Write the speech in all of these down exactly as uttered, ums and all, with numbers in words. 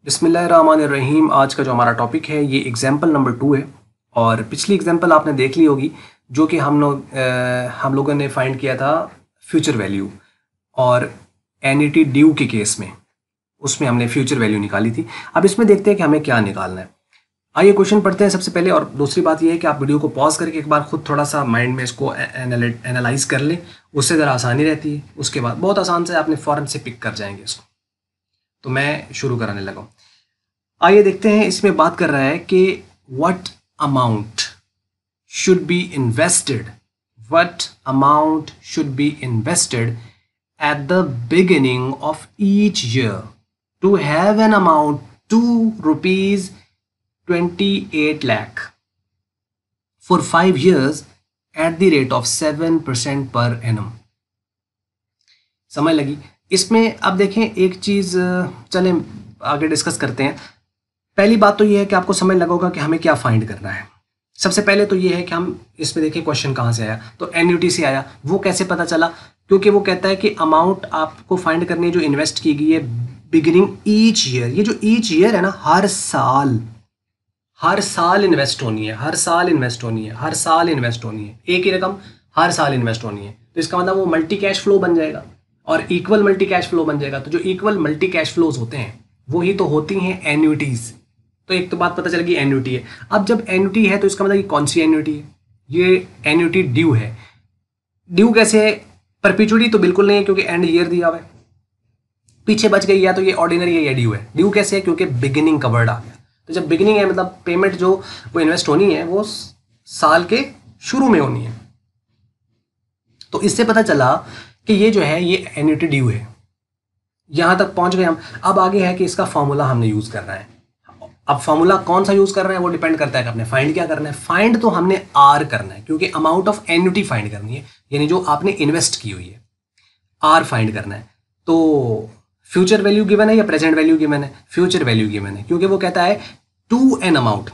बिस्मिल्लाहिर्रहमानिर्रहीम। आज का जो हमारा टॉपिक है ये एग्जाम्पल नंबर टू है और पिछली एग्जाम्पल आपने देख ली होगी जो कि हम लोग हम लोगों ने फाइंड किया था फ्यूचर वैल्यू और एन्युटी ड्यू के केस में, उसमें हमने फ्यूचर वैल्यू निकाली थी। अब इसमें देखते हैं कि हमें क्या निकालना है। आइए क्वेश्चन पढ़ते हैं सबसे पहले। और दूसरी बात यह है कि आप वीडियो को पॉज करके एक बार खुद थोड़ा सा माइंड में इसको एनालाइज कर लें, उससे ज़रा आसानी रहती है। उसके बाद बहुत आसान से आपने फ़ौरन से पिक कर जाएंगे इसको। तो मैं शुरू कराने लगा हूँ। आइए देखते हैं। इसमें बात कर रहा है कि what amount should be invested what amount should be invested at the beginning of each year to have an amount to rupees twenty eight lakh for five years at the rate of seven percent per annum. समझ लगी? इसमें अब देखें एक चीज़, चलें आगे discuss करते हैं। पहली बात तो ये है कि आपको समझ लगा होगा कि हमें क्या फाइंड करना है। सबसे पहले तो ये है कि हम इसमें देखें क्वेश्चन कहाँ से आया। तो एन्युटी से आया। वो कैसे पता चला? क्योंकि वो कहता है कि अमाउंट आपको फाइंड करनी है जो इन्वेस्ट की गई है बिगिनिंग ईच ईयर। ये जो ईच ईयर है ना, हर साल हर साल इन्वेस्ट होनी है, हर साल इन्वेस्ट होनी है, हर साल इन्वेस्ट होनी है। एक ही रकम हर साल इन्वेस्ट होनी है। तो इसका मतलब वो मल्टी कैश फ्लो बन जाएगा और इक्वल मल्टी कैश फ्लो बन जाएगा। तो जो इक्वल मल्टी कैश फ्लोज होते हैं वही तो होती हैं एन्युटीज। तो एक तो बात पता चल गई एन्युटी है। अब जब एन्युटी है तो इसका मतलब कि कौन सी एन्युटी है? ये एन्युटी ड्यू है। ड्यू कैसे है? परपेचुइटी तो बिल्कुल नहीं है क्योंकि एंड ईयर दिया हुआ है, पीछे बच गई, या तो ये ऑर्डिनरी है या ड्यू है। ड्यू कैसे है? क्योंकि बिगिनिंग का वर्ड आ गया। तो जब बिगिनिंग है मतलब पेमेंट जो वो इन्वेस्ट होनी है वो साल के शुरू में होनी है। तो इससे पता चला कि ये जो है ये एन्युटी ड्यू है। यहां तक पहुंच गए हम। अब आगे है कि इसका फॉर्मूला हमने यूज करना है। अब फॉर्मूला कौन सा यूज कर रहे हैं वो डिपेंड करता है कि आपने फाइंड क्या करना है। फाइंड तो हमने आर करना है क्योंकि अमाउंट ऑफ एन्युटी फाइंड करनी है, यानी जो आपने इन्वेस्ट की हुई है। आर फाइंड करना है। तो फ्यूचर वैल्यू गिवन है या प्रेजेंट वैल्यू गिवन है? फ्यूचर वैल्यू गिवन है क्योंकि वो कहता है टू एन अमाउंट,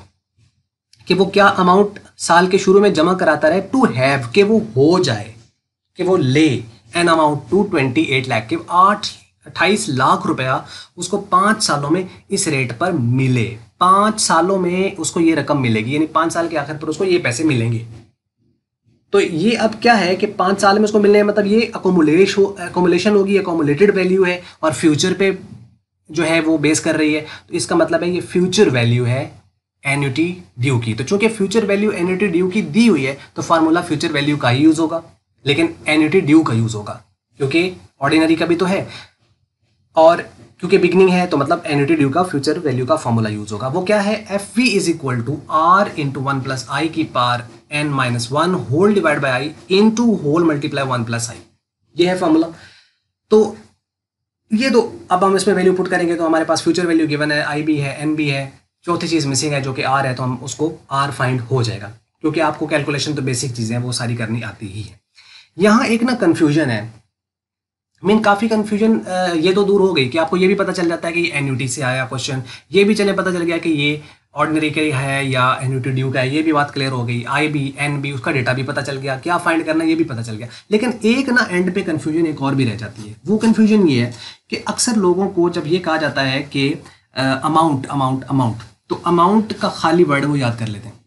कि वो क्या अमाउंट साल के शुरू में जमा कराता रहे, टू हैव, कि वो हो जाए, कि वो ले, an amount to twenty eight lakh, के आठ अट्ठाईस लाख रुपया उसको पाँच सालों में इस रेट पर मिले। पाँच सालों में उसको ये रकम मिलेगी, यानी पाँच साल के आखिर पर उसको ये पैसे मिलेंगे। तो ये अब क्या है कि पाँच साल में उसको मिलने मतलब ये अकोमुलेश हो अकोमुलेशन होगी, अकोमुलेटेड वैल्यू है और फ्यूचर पे जो है वो बेस कर रही है। तो इसका मतलब है ये फ्यूचर वैल्यू है एन्युटी ड्यू की। तो चूंकि फ्यूचर वैल्यू एन्युटी ड्यू की दी हुई है तो फार्मूला फ्यूचर वैल्यू का ही यूज होगा, लेकिन एन्युटी ड्यू का यूज होगा क्योंकि ऑर्डिनरी का भी तो है और क्योंकि बिगनिंग है तो मतलब एन्युटी ड्यू का फ्यूचर वैल्यू का फॉर्मूला यूज होगा। वो क्या है? F V is equal to R into one plus I की power N minus one whole divide by I into whole multiply one plus I. ये है फॉर्मूला। तो ये तो अब हम इसमें वैल्यू पुट करेंगे तो हमारे पास फ्यूचर वैल्यू गिवन है, आई भी है, एन भी है, चौथी चीज मिसिंग है जो कि आर है, तो हम उसको आर फाइंड हो जाएगा क्योंकि आपको कैलकुलेशन तो बेसिक चीजें हैं वो सारी करनी आती ही है। यहाँ एक ना कंफ्यूजन है, मीन काफ़ी कन्फ्यूजन ये तो दूर हो गई कि आपको ये भी पता चल जाता है कि ये एन्युटी से आया क्वेश्चन, ये भी चले पता चल गया कि ये ऑर्डिनरी का है या एन्युटी ड्यू का है, ये भी बात क्लियर हो गई। आई भी एन भी उसका डेटा भी पता चल गया, क्या फाइंड करना ये भी पता चल गया। लेकिन एक ना एंड पे कन्फ्यूजन एक और भी रह जाती है। वो कन्फ्यूजन ये है कि अक्सर लोगों को जब ये कहा जाता है कि अमाउंट अमाउंट अमाउंट, तो अमाउंट का खाली वर्ड वो याद कर लेते हैं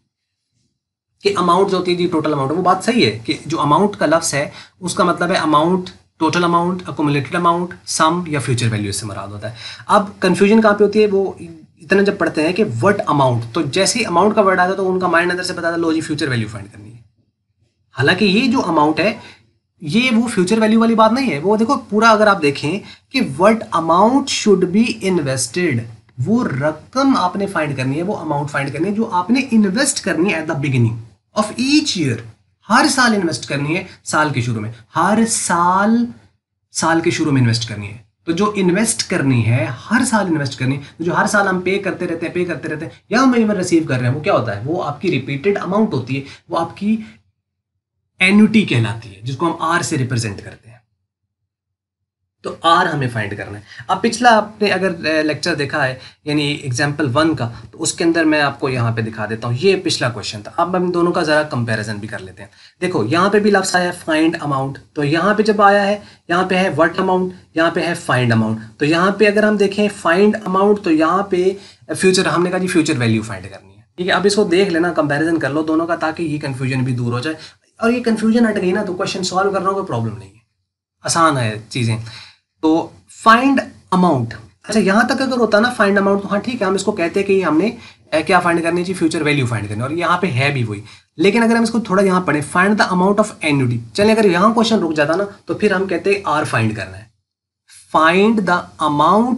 कि अमाउंट जो होती है टोटल अमाउंट। वो बात सही है कि जो अमाउंट का लफ्ज़ है उसका मतलब है amount, total amount, accumulated amount, sum या फ्यूचर वैल्यू से मुराद होता है। अब कंफ्यूजन कहाँ पे होती है? वो इतना जब पढ़ते हैं कि व्हाट अमाउंट, तो जैसे ही अमाउंट का वर्ड आता है तो उनका माइंड अंदर से पता था लो जी फ्यूचर वैल्यू फाइंड करनी है। हालांकि ये जो अमाउंट है ये वो फ्यूचर वैल्यू वाली बात नहीं है। वो देखो पूरा अगर आप देखें कि what amount should be invested, वो रकम आपने फाइंड करनी है, वो अमाउंट फाइंड करनी है जो आपने इन्वेस्ट करनी है at the beginning of each year. हर साल इन्वेस्ट करनी है, साल के शुरू में, हर साल साल के शुरू में इन्वेस्ट करनी है। तो जो इन्वेस्ट करनी है हर साल इन्वेस्ट करनी है, तो जो हर साल हम पे करते रहते हैं पे करते रहते हैं या हम इवन रिसीव कर रहे हैं, वो क्या होता है? वो आपकी रिपीटेड अमाउंट होती है, वो आपकी एन्युटी कहलाती है जिसको हम आर से रिप्रेजेंट करते हैं। तो आर हमें फाइंड करना है। अब पिछला आपने अगर लेक्चर देखा है यानी एग्जाम्पल वन का, तो उसके अंदर मैं आपको यहाँ पे दिखा देता हूँ, ये पिछला क्वेश्चन था। अब हम दोनों का ज़रा कंपैरिजन भी कर लेते हैं। देखो यहाँ पे भी लफ्ज़ आया है फाइंड अमाउंट, तो यहाँ पे जब आया है यहाँ पे है व्हाट अमाउंट, यहाँ पे है फाइंड अमाउंट। तो यहाँ पे अगर हम देखें फाइंड अमाउंट, तो यहाँ पे फ्यूचर, हमने कहा जी फ्यूचर वैल्यू फाइंड करनी है, ठीक है। अब इसको देख लेना, कंपेरिजन कर लो दोनों का, ताकि ये कन्फ्यूजन भी दूर हो जाए। और ये कन्फ्यूजन हट गई ना तो क्वेश्चन सॉल्व करना कोई प्रॉब्लम नहीं है, आसान है चीज़ें। तो फाइंड अमाउंट, अच्छा यहाँ तक अगर होता ना फाइंड अमाउंट, तो हाँ ठीक है, हम इसको कहते हैं कि हमने क्या फाइंड करनी चाहिए, फ्यूचर वैल्यू फाइंड करनी है, और यहाँ पे है भी वही। लेकिन अगर हम इसको थोड़ा यहाँ पढ़े, find the amount of annuity, चले अगर यहाँ क्वेश्चन रुक जाता ना तो फिर हम कहते हैं आर फाइंड करना है। Find the amount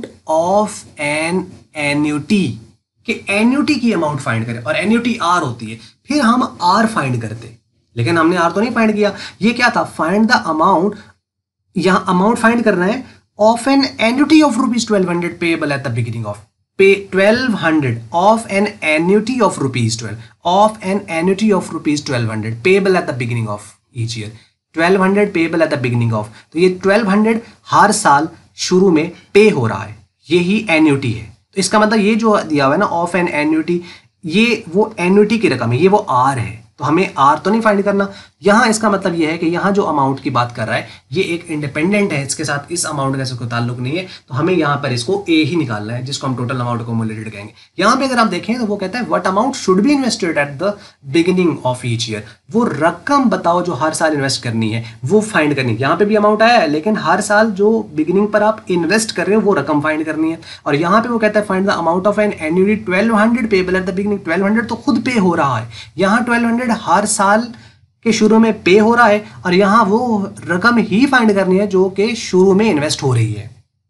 of an annuity, कि एन्युटी की अमाउंट फाइंड करें, और एन्युटी आर होती है, फिर हम आर फाइंड करते। लेकिन हमने आर तो नहीं फाइंड किया, ये क्या था, फाइंड द अमाउंट, यहाँ अमाउंट फाइंड करना है of an annuity of rupees twelve hundred payable at the beginning of pay twelve hundred of an annuity of rupees twelve of an annuity of rupees twelve hundred payable at the beginning of each year, twelve hundred payable at the beginning of, तो ये twelve hundred हर साल शुरू में पे हो रहा है, यही एन्युटी है। तो इसका मतलब ये जो दिया हुआ है ना ऑफ एन एन्युटी, ये वो एन्युटी की रकम है, ये वो आर है। तो हमें आर तो नहीं फाइंड करना यहाँ, इसका मतलब ये है कि यहाँ जो अमाउंट की बात कर रहा है ये एक इंडिपेंडेंट है, इसके साथ इस अमाउंट का कोई ताल्लुक नहीं है, तो हमें यहाँ पर इसको ए ही निकालना है, जिसको हम टोटल अमाउंट अकोमोलेटेड कहेंगे। यहाँ पे अगर आप देखें तो वो कहता है what amount should be invested at the beginning of each year, वो रकम बताओ जो हर साल इन्वेस्ट करनी है वो फाइंड करनी है। यहाँ पे भी अमाउंट आया है, लेकिन हर साल जो बिगिनिंग पर आप इन्वेस्ट कर रहे हो वो रकम फाइंड करनी है। और यहाँ पे वो कहता है find the amount of an annuity twelve hundred payable at the beginning, twelve hundred तो खुद पे हो रहा है, यहाँ ट्वेल्व हंड्रेड हर साल के शुरू में पे हो रहा है, और यहां वो रकम ही फाइंड करनी है जो कि शुरू में इन्वेस्ट हो रही है।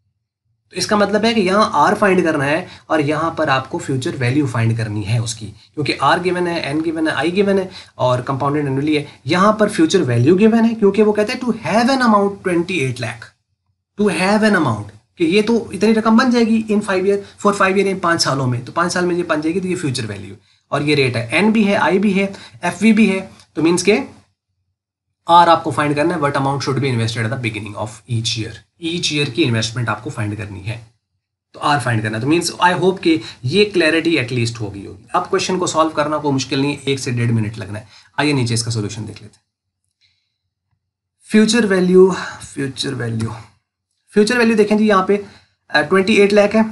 तो इसका मतलब है कि यहां आर फाइंड करना है, और यहां पर आपको फ्यूचर वैल्यू फाइंड करनी है उसकी, क्योंकि आर गिवन है, एन गिवन है, आई गिवन है, और कंपाउंडेड एनुअली है। यहां पर फ्यूचर वैल्यू गिवन है, क्योंकि वो कहते हैं to have an amount twenty eight lakh, to have an amount, कि ये तो इतनी रकम बन जाएगी in five year, for five year, इन पाँच सालों में, तो पाँच साल में ये बन जाएगी, तो ये फ्यूचर वैल्यू, और ये रेट है। एन भी है, आई भी है, एफ वी भी है, तो मीन्स के आर आपको फाइंड करना है, what amount should be invested at the beginning of each year, each year की इन्वेस्टमेंट आपको फाइंड करनी है, तो आर फाइंड करना है। तो मीन्स आई होप कि ये क्लैरिटी एटलीस्ट होगी होगी अब क्वेश्चन को सॉल्व करना कोई मुश्किल नहीं है, एक से डेढ़ मिनट लगना है। आइए नीचे इसका सोल्यूशन देख लेते हैं। Future value, future value future value देखें जी, यहाँ पे ट्वेंटी एट लाख है,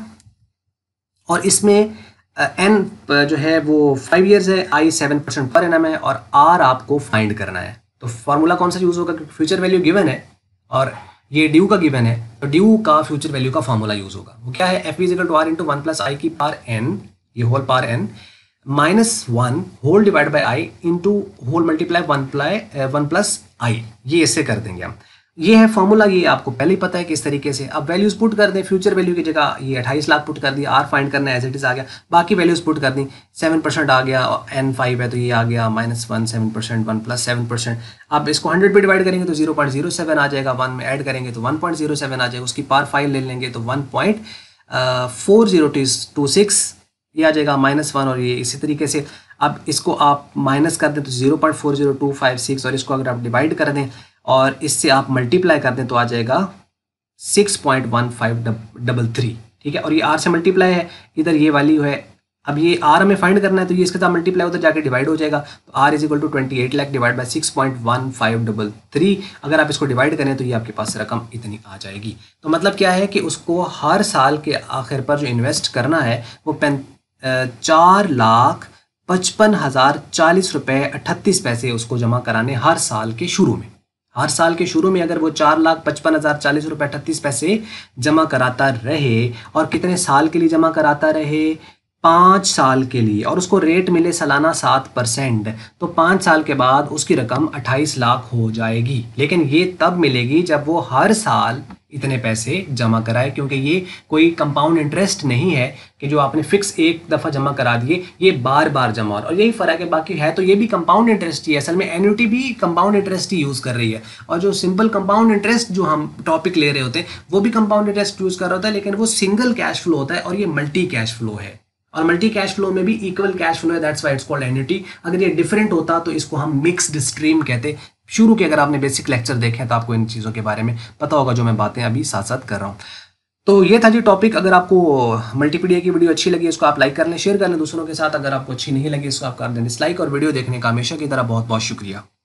और इसमें एन uh, जो है वो फाइव ईयर्स है, I seven percent per annum है, और आर आपको फाइंड करना है। तो फार्मूला कौन सा यूज होगा, क्योंकि फ्यूचर वैल्यू गिवन है और ये ड्यू का गिवन है, तो ड्यू का फ्यूचर वैल्यू का फार्मूला यूज होगा। वो क्या है, F is equal to R into one plus I की पावर एन, ये whole power N, minus one whole divide by I into whole multiply one ply one plus I, ये इससे कर देंगे हम। ये है फॉर्मूला, ये आपको पहले ही पता है किस तरीके से। अब वैल्यूज पुट कर दें, फ्यूचर वैल्यू की जगह ये अट्ठाईस लाख पुट कर दिया, आर फाइंड करना है, एज इट इज आ गया, बाकी वैल्यूज पुट कर दी, सेवन परसेंट आ गया, एन फाइव है तो ये आ गया minus one, seven percent, one plus seven percent. अब इसको हंड्रेड पे डिवाइड करेंगे तो जीरो पॉइंट जीरो सेवन आ जाएगा, वन में ऐड करेंगे तो वन पॉइंट जीरो सेवन आ जाएगा, उसकी पावर फाइव ले लेंगे तो one point four zero two six ये आ जाएगा, माइनस वन, और ये इसी तरीके से। अब इसको आप माइनस कर दें तो zero point four zero two five six, और इसको अगर आप डिवाइड कर दें और इससे आप मल्टीप्लाई कर दें तो आ जाएगा six point one five double three, ठीक है। और ये आर से मल्टीप्लाई है, इधर ये वैल्यू है, अब ये आर हमें फाइंड करना है तो ये इसके साथ मल्टीप्लाई उधर जाके डिवाइड हो जाएगा, तो R is equal to twenty eight lakh divide by six point one five double three. अगर आप इसको डिवाइड करें तो ये आपके पास रकम इतनी आ जाएगी। तो मतलब क्या है कि उसको हर साल के आखिर पर जो इन्वेस्ट करना है वो पें चार लाख पचपन हज़ार चालीस रुपये अट्ठतीस पैसे उसको जमा कराने हर साल के शुरू में। हर साल के शुरू में अगर वो चार लाख पचपन हज़ार चालीस रुपये अट्ठतीस पैसे जमा कराता रहे, और कितने साल के लिए जमा कराता रहे, पाँच साल के लिए, और उसको रेट मिले सालाना सात परसेंट, तो पाँच साल के बाद उसकी रकम अट्ठाईस लाख हो जाएगी। लेकिन ये तब मिलेगी जब वो हर साल इतने पैसे जमा कराए, क्योंकि ये कोई कंपाउंड इंटरेस्ट नहीं है कि जो आपने फिक्स एक दफ़ा जमा करा दिए, ये बार बार जमा हो। और यही फ़र्क है, बाकी है तो ये भी कंपाउंड इंटरेस्ट ही है। असल में एन्युटी भी कंपाउंड इंटरेस्ट ही यूज़ कर रही है, और जो सिंपल कंपाउंड इंटरेस्ट जो हम टॉपिक ले रहे होते हैं वो भी कंपाउंड इंटरेस्ट यूज़ कर रहा होता है, लेकिन वो सिंगल कैश फ्लो होता है और ये मल्टी कैश फ्लो है। और मल्टी कैश फ्लो में भी इक्वल कैश फ्लो है, that's why it's called annuity. अगर ये डिफरेंट होता तो इसको हम मिक्स्ड स्ट्रीम कहते, शुरू के अगर आपने बेसिक लेक्चर देखे हैं तो आपको इन चीज़ों के बारे में पता होगा जो मैं बातें अभी साथ साथ कर रहा हूँ। तो ये था जी टॉपिक। अगर आपको मल्टीपीडिया की वीडियो अच्छी लगी इसको आप लाइक कर लें, शेयर कर लें दूसरों के साथ। अगर आपको अच्छी नहीं लगी इसको आप कर दें डिसलाइक। और वीडियो देखने का हमेशा की तरह बहुत बहुत शुक्रिया।